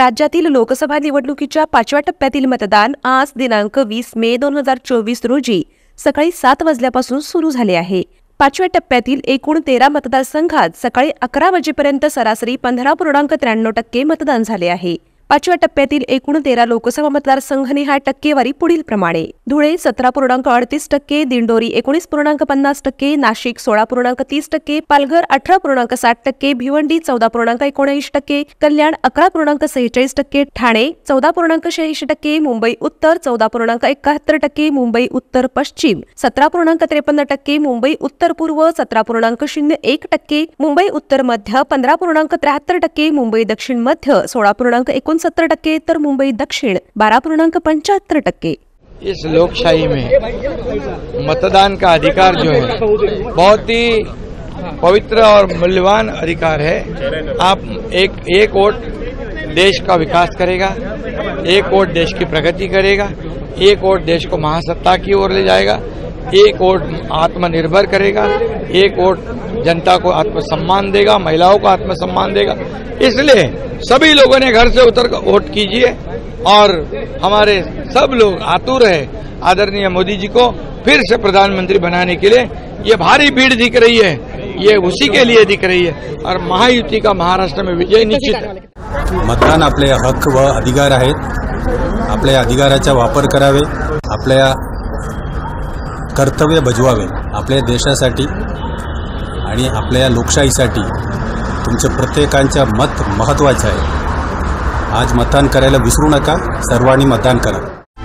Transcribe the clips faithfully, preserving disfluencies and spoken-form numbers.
राज्यातील लोकसभा निवडणुकीच्या पाचव्या टप्प्यातील मतदान आज दिनांक वीस मे दोन हजार चोवीस रोजी सकाळी सात वाजल्यापासून सुरू झाले आहे। पाचव्या टप्प्यातील एकूण तेरा मतदारसंघात सकाळी अकरा वाजेपर्यंत सरासरी पंधरा पूर्णांक त्र्याण्णव टक्के मतदान झाले आहे। पाचव्या टप्प्यातील एकूण तेरा लोकसभा मतदारसंघांनी हा टक्केवारी पुढील प्रमाणे: धुळे सतरा पूर्णांक अडतीस टक्के, दिंडोरी एकोणीस पूर्णांक पन्नास टक्के, नाशिक सोळा पूर्णांक तीस टक्के, पालघर अठरा पूर्णांक साठ टक्के, भिवंडी चौदा पूर्णांक एकोणऐंशी टक्के, कल्याण अकरा पूर्णांक सेहेचाळीस टक्के, ठाणे चौदा पूर्णांक शहाऐंशी टक्के, मुंबई उत्तर चौदा पूर्णांक एकाहत्तर टक्के, मुंबई उत्तर पश्चिम सतरा पूर्णांक त्रेपन्न टक्के, मुंबई उत्तर पूर्व सतरा पूर्णांक शून्य एक टक्के, मुंबई उत्तर मध्य पंधरा पूर्णांक त्र्याहत्तर टक्के, मुंबई दक्षिण मध्य सोळा पूर्णांक एकोणसत्तर टक्के तर मुंबई दक्षिण बारह पूर्णांक पंचहत्तर टक्के। इस लोकशाही में मतदान का अधिकार जो है बहुत ही पवित्र और मूल्यवान अधिकार है। आप एक एक वोट देश का विकास करेगा, एक वोट देश की प्रगति करेगा, एक वोट देश को महासत्ता की ओर ले जाएगा, एक वोट आत्मनिर्भर करेगा, एक वोट जनता को आत्मसम्मान देगा, महिलाओं को आत्मसम्मान देगा। इसलिए सभी लोगों ने घर से उतर कर वोट कीजिए और हमारे सब लोग आतुर है आदरणीय मोदी जी को फिर से प्रधानमंत्री बनाने के लिए। ये भारी भीड़ दिख रही है, ये उसी के लिए दिख रही है और महायुति का महाराष्ट्र में विजय निश्चित है। मतदान आपले हक्क व अधिकार आहेत, आपल्या अधिकाराचा वापर करावे, आपल्या कर्तव्य बजवावे आपल्या देशासाठी आणि आपल्या लोकशाहीसाठी। तुमचं प्रत्येकांचं मत महत्त्वाचं आहे। आज मतदान करायला विसरू नका, सर्वांनी मतदान करा।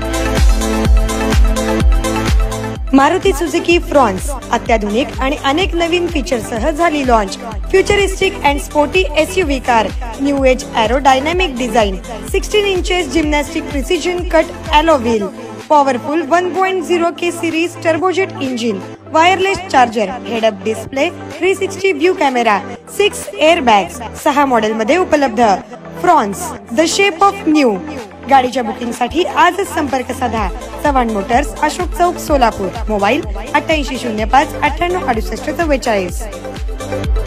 मारुती सुझुकी फ्रॉन्स अत्याधुनिक आणि अनेक नवीन फीचरसह झाली launch. Futuristic and sporty SUV car, new age aerodynamic design, सोळा inches gymnastic precision cut alloy wheel, powerful one point zero K series turbojet engine, wireless charger, head up display, three sixty view camera, six air bags, सहा model मध्ये उपलब्ध। Fronx the shape of new. गाडीच्या booking साठी आजच संपर्क साधा। Chavan motors, Ashok Chowk, Solapur. Mobile अठ्ठ्याऐंशी शून्य पाच अठ्ठ्याण्णव अडुसष्ट चव्वेचाळीस।